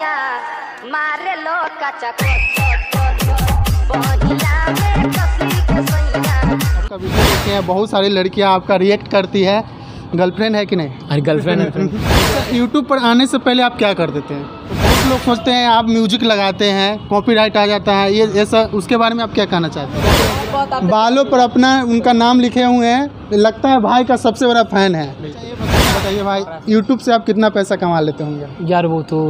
मारे लो कच्चा वीडियो देखे हैं, बहुत सारी लड़कियां आपका रिएक्ट करती है। गर्लफ्रेंड है कि नहीं? अरे गर्लफ्रेंड है। यूट्यूब पर आने से पहले आप क्या कर देते हैं? बहुत लोग सोचते हैं आप म्यूजिक लगाते हैं, कॉपीराइट आ जाता है, ये ऐसा, उसके बारे में आप क्या कहना चाहते हैं? बालों पर अपना उनका नाम लिखे हुए हैं, लगता है भाई का सबसे बड़ा फैन है। बताइए भाई, यूट्यूब से आप कितना पैसा कमा लेते होंगे? यार वो तो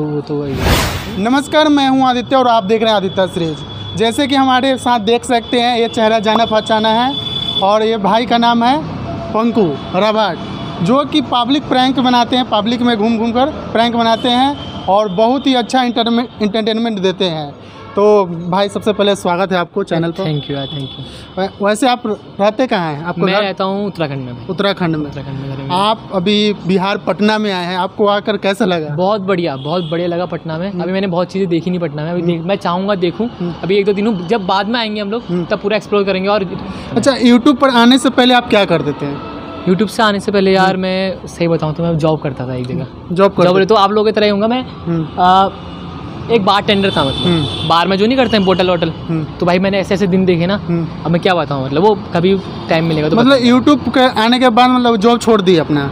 वही। नमस्कार, मैं हूं आदित्य और आप देख रहे हैं आदित्य सीरीज। जैसे कि हमारे साथ देख सकते हैं, ये चेहरा जाना पहचाना है और ये भाई का नाम है पंकु राबाट, जो कि पब्लिक प्रैंक बनाते हैं, पब्लिक में घूम घूम कर प्रैंक बनाते हैं और बहुत ही अच्छा इंटरटेनमेंट देते हैं। तो भाई सबसे पहले स्वागत है आपको चैनल पर। थैंक यू यार, थैंक यू। वैसे आप रहते कहाँ हैं? आपको मैं रहता हूँ उत्तराखंड में। उत्तराखंड में। आप अभी बिहार पटना में आए हैं, आपको आकर कैसा लगा? बहुत बढ़िया लगा पटना में। अभी मैंने बहुत चीज़ें देखी नहीं पटना में, अभी मैं चाहूँगा देखूँ। अभी एक दो दिनों जब बाद में आएंगे हम लोग तब पूरा एक्सप्लोर करेंगे। और अच्छा, यूट्यूब पर आने से पहले आप क्या कर देते हैं? यूट्यूब से आने से पहले यार मैं सही बताऊँ तो मैं जॉब करता था एक जगह। जॉब तो आप लोगों की तरह ही हूँगा मैं। एक बार टेंडर था, मतलब बार में जो नहीं करते हैं बोतल वोटल। तो भाई मैंने ऐसे दिन देखे ना, अब मैं क्या बताऊँ, मतलब वो कभी टाइम मिलेगा तो। मतलब यूट्यूब के आने के बाद मतलब जॉब छोड़ दी अपना?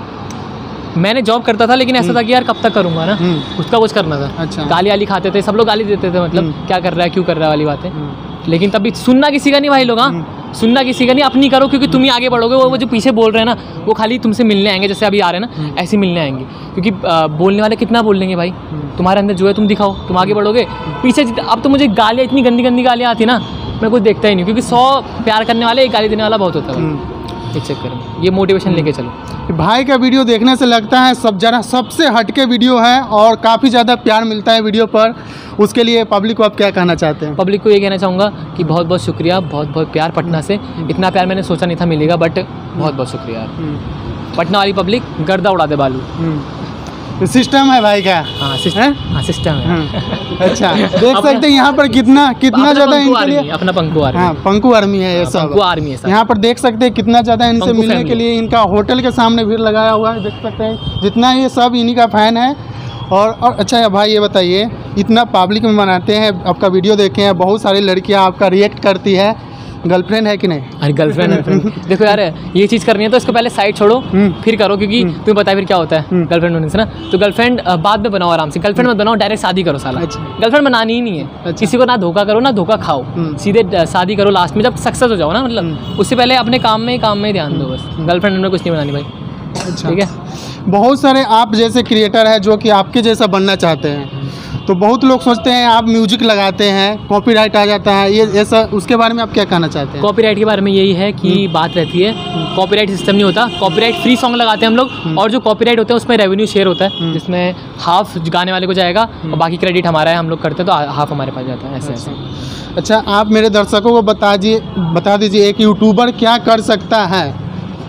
मैंने जॉब करता था लेकिन ऐसा था कि यार कब तक करूँगा ना, उसका कुछ करना था। अच्छा। गाली वाली खाते थे सब लोग, गाली देते थे, मतलब क्या कर रहा है, क्यों कर रहा है वाली बातें। लेकिन तभी सुनना किसी का नहीं भाई लोग। सुनना किसी का नहीं, अपनी करो, क्योंकि तुम ही आगे बढ़ोगे। वो जो पीछे बोल रहे हैं ना, वो खाली तुमसे मिलने आएंगे, जैसे अभी आ रहे हैं ना, ऐसे मिलने आएंगे। क्योंकि बोलने वाले कितना बोल लेंगे भाई, तुम्हारे अंदर जो है तुम दिखाओ, तुम आगे बढ़ोगे। पीछे अब तो मुझे गालियाँ, इतनी गंदी गंदी गालियाँ आती ना, मैं कुछ देखता ही नहीं, क्योंकि 100 प्यार करने वाले एक गाली देने वाला बहुत होता है। इस चक्कर में ये मोटिवेशन लेके चलो। भाई का वीडियो देखने से लगता है सबसे हटके वीडियो है और काफ़ी ज़्यादा प्यार मिलता है वीडियो पर। उसके लिए पब्लिक को आप क्या कहना चाहते हैं? पब्लिक को ये कहना चाहूँगा कि बहुत बहुत शुक्रिया, बहुत बहुत प्यार पटना से। इतना प्यार मैंने सोचा नहीं था मिलेगा, बट बहुत बहुत शुक्रिया यार। पटना वाली पब्लिक गर्दा उड़ा दे बालू। सिस्टम है भाई का। हाँ सिस्टम है। अच्छा, देख सकते हैं यहाँ पर कितना ज़्यादा इनके लिए अपना पंकु आर्मी। हाँ, पंकु आर्मी है ये सब। पंकु आर्मी है। यहाँ पर देख सकते हैं कितना ज़्यादा इनसे मिलने के लिए इनका होटल के सामने भीड़ लगाया हुआ है। देख सकते हैं जितना ये सब इन्हीं का फैन है। और अच्छा भाई ये बताइए, इतना पब्लिक में बनाते हैं, आपका वीडियो देखे हैं, बहुत सारी लड़कियाँ आपका रिएक्ट करती है, गर्लफ्रेंड है कि नहीं? अरे गर्लफ्रेंड देखो यार, ये चीज़ करनी है तो इसको पहले साइड छोड़ो फिर करो, क्योंकि तुम्हें पता है फिर क्या होता है गर्लफ्रेंड होने से ना। तो गर्लफ्रेंड बाद में बनाओ आराम से, गर्लफ्रेंड मत बनाओ, डायरेक्ट शादी करो साला। गर्लफ्रेंड बनानी ही नहीं है। अच्छा। किसी को ना धोखा करो ना धोखा खाओ, सीधे शादी करो लास्ट में जब सक्सेस हो जाओ ना। मतलब उससे पहले अपने काम में ही ध्यान दो बस। गर्लफ्रेंड में कुछ नहीं बनानी भाई। अच्छा, ठीक है। बहुत सारे आप जैसे क्रिएटर है जो कि आपके जैसा बनना चाहते हैं, तो बहुत लोग सोचते हैं आप म्यूजिक लगाते हैं, कॉपीराइट आ जाता है, ये ऐसा, उसके बारे में आप क्या कहना चाहते हैं? कॉपीराइट के बारे में यही है कि बात रहती है, कॉपीराइट सिस्टम नहीं होता। कॉपीराइट फ्री सॉन्ग लगाते हैं हम लोग, और जो कॉपीराइट होता है उसमें रेवेन्यू शेयर होता है, जिसमें हाफ गाने वाले को जाएगा और बाकी क्रेडिट हमारा है, हम लोग करते हैं तो हाफ हमारे पास जाता है। ऐसे। अच्छा, आप मेरे दर्शकों को बता दीजिए एक यूट्यूबर क्या कर सकता है?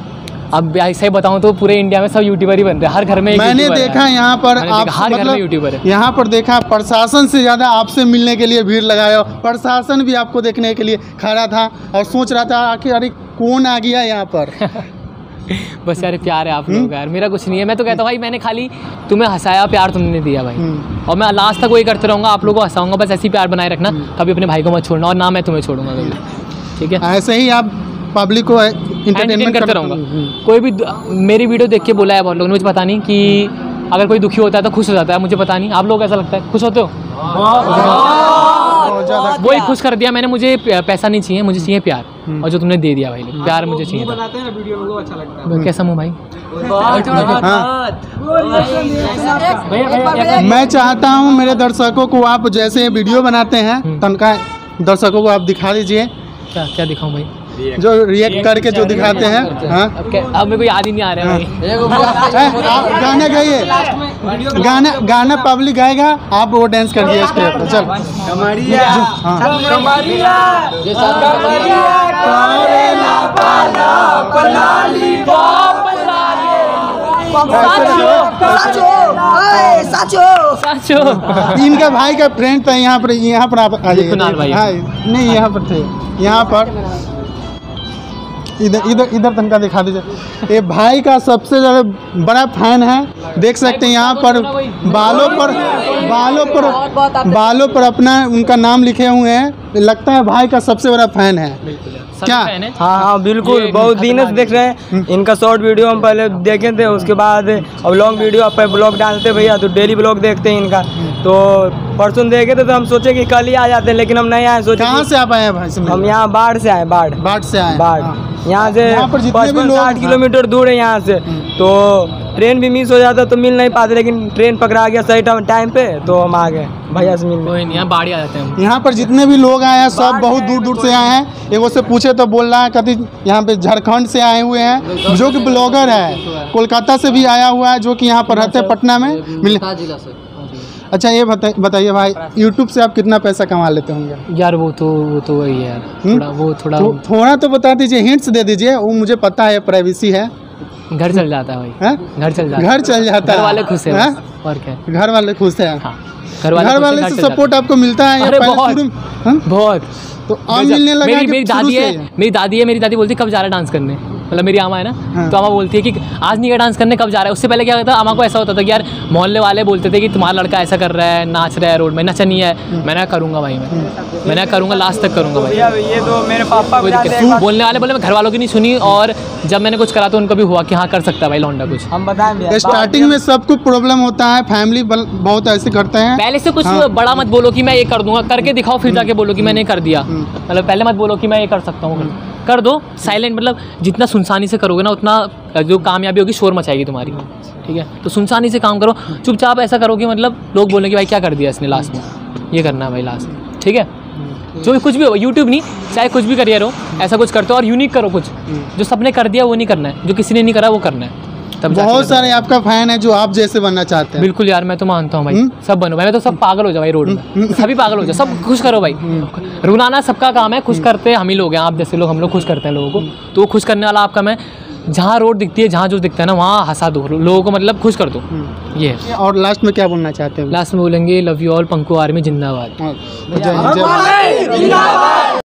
अब सही बताऊं तो पूरे इंडिया में सब यूट्यूबर ही बनते हैं, हर घर में एक मैंने देखा यहाँ पर आप हर घर में यूट्यूबर है। यहाँ पर देखा प्रशासन से ज़्यादा आपसे मिलने के लिए भीड़ लगाया। प्रशासन भी आपको देखने के लिए खड़ा था और सोच रहा था आखिर अरे कौन आ गया यहाँ पर। बस यार प्यार है आप लोग यार, मेरा कुछ नहीं है। मैं तो कहता हूँ भाई, मैंने खाली तुम्हें हंसाया, प्यार तुमने दिया भाई, और मैं लास्ट तक वही करते रहूँगा, आप लोगों को हंसाऊंगा। बस ऐसी प्यार बनाए रखना, कभी अपने भाई को मत छोड़ना, और ना मैं तुम्हें छोड़ूंगा कभी। ठीक है, ऐसे ही आप पब्लिक को एंटरटेनमेंट करते रहूँगा। कोई भी मेरी वीडियो देख के बोला है बहुत लोगों ने, मुझे पता नहीं कि अगर कोई दुखी होता है तो खुश हो जाता है, मुझे पता नहीं। आप लोग ऐसा लगता है खुश होते हो? वो ही खुश कर दिया मैंने। मुझे पैसा नहीं चाहिए, मुझे चाहिए प्यार, और जो तुमने दे दिया भाई, प्यार मुझे चाहिए था। बनाते हैं ना वीडियो, लोगों को अच्छा लगता है। कैसा मुँह भाई? मैं चाहता हूँ मेरे दर्शकों को आप जैसे वीडियो बनाते हैं तनका दर्शकों को आप दिखा दीजिए। क्या दिखाऊं भाई? जो रिएक्ट करके जो दिखाते हैं। हाँ, अब मेरे को याद ही नहीं आ रहा है भाई। आप गाना गाइए, गाना पब्लिक गाएगा, आप वो डांस कर दिए स्टेप पर। चल इनका भाई का फ्रेंड था यहाँ पर आप आ जाइए। नहीं, यहाँ पर थे, यहाँ पर इधर तनका दिखा दीजिए। ये भाई का सबसे ज़्यादा बड़ा फैन है, देख सकते हैं यहाँ पर बालों पर अपना उनका नाम लिखे हुए हैं, लगता है भाई का सबसे बड़ा फैन है क्या? हाँ हाँ बिल्कुल, बहुत दिनों से देख रहे हैं इनका शॉर्ट वीडियो हम पहले देखे थे, उसके बाद अब लॉन्ग वीडियो आप ब्लॉग डालते भैया तो डेली ब्लॉग देखते हैं इनका। तो परसों देखे थे तो हम सोचे कि कल ही आ जाते हैं, लेकिन हम नहीं आए। सोचे कहाँ से आप आए हैं भाई? हम यहाँ बाढ़ से आए, बाढ़ से आए। बाढ़ यहाँ से 55-60 किलोमीटर दूर है यहाँ से, तो ट्रेन भी मिस हो जाता तो मिल नहीं पाते, लेकिन ट्रेन पकड़ा गया सही टाइम पे तो हम आ गए भैया से मिलने। कोई नहीं, यहाँ बाढ़ ही आ जाते हैं। यहाँ पर जितने भी लोग आए हैं सब बहुत दूर दूर से आए हैं। एगो से पूछे तो बोल रहा है कभी यहाँ पे झारखंड से आए हुए हैं, जो कि ब्लॉगर है, कोलकाता से भी आया हुआ है, जो कि यहाँ पर रहते हैं पटना में मिले। अच्छा ये बताइए भाई, यूट्यूब से आप कितना पैसा कमा लेते होंगे? यार वो तो वही है यार, थोड़ा तो बता दीजिए, हिंट्स दे दीजिए। वो मुझे पता है, प्राइवेसी है। घर चल जाता है भाई, घर चल जाता है, घर वाले खुश हैं और क्या, घर वाले खुश हैं। हाँ, घर वाले से सपोर्ट आपको मिलता है? अरे बहुत। तो अब मिलने लगा। मेरी दादी बोलती कब जा रहा है डांस करने, मतलब मेरी आमा है ना, तो आमा बोलती है कि आज नहीं गया डांस करने, कब जा रहा है। उससे पहले क्या होता था, आमा को ऐसा होता था कि यार मोहल्ले वाले बोलते थे कि तुम्हारा लड़का ऐसा कर रहा है, नाच रहा है रोड में, नचा नहीं है। मैंने करूँगा भाई, मैंने करूँगा, लास्ट तक करूँगा भाई। ये तो मेरे पापा बोलने वाले बोले, मैं घर वालों की नहीं सुनी, और जब मैंने कुछ करा तो उनको भी हुआ कि हाँ कर सकता है भाई लौंडा कुछ। हम बताएं स्टार्टिंग में सबको प्रॉब्लम होता है, फैमिली बहुत ऐसे करते हैं। पहले से कुछ बड़ा मत बोलो कि मैं ये कर दूंगा, करके दिखाओ, फिर जाके बोलो कि मैंने कर दिया। मतलब पहले मत बोलो कि मैं ये कर सकता हूँ, कर दो साइलेंट। मतलब जितना सुनसानी से करोगे ना, उतना जो कामयाबी होगी शोर मचाएगी तुम्हारी, ठीक है? तो सुनसानी से काम करो, चुपचाप ऐसा करो कि मतलब लोग बोलेंगे भाई क्या कर दिया इसने लास्ट में, ये करना है भाई लास्ट में, ठीक है? जो भी कुछ भी हो, यूट्यूब नहीं, चाहे कुछ भी करियर हो, ऐसा कुछ करते हो और यूनिक करो कुछ। जो सबने कर दिया वो नहीं करना है, जो किसी ने नहीं करा वो करना है। तब बहुत सारे आपका फैन है जो आप जैसे बनना चाहते हैं। बिल्कुल यार, मैं तो मानता हूँ भाई, सब बनो भाई। मैं तो सब पागल हो जाओ भाई रोड में, सभी पागल हो जाओ, सब खुश करो भाई। रुलाना सबका काम है, खुश करते हम ही लोग हैं। आप जैसे लोग, हम लोग खुश करते हैं लोगों को, तो वो खुश करने वाला आपका मैं। जहाँ रोड दिखती है, जहाँ जो दिखता है ना, वहाँ हंसा दो लोगों को, मतलब खुश कर दो, ये है। और लास्ट में क्या बोलना चाहते हैं? लास्ट में बोलेंगे love you all, Panku army जिंदाबाद।